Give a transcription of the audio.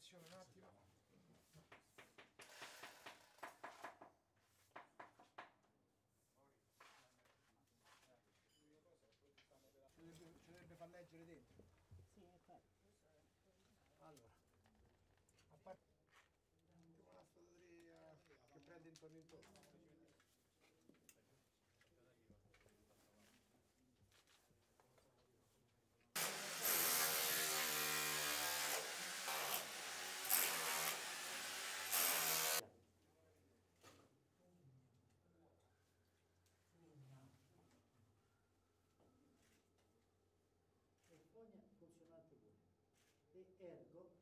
attenzione un attimo. Ce dovrebbe far leggere dentro. Sì, infatti. Allora, a parte una sfatateria che prende intorno intorno. E fogna funzionante pure. E ergo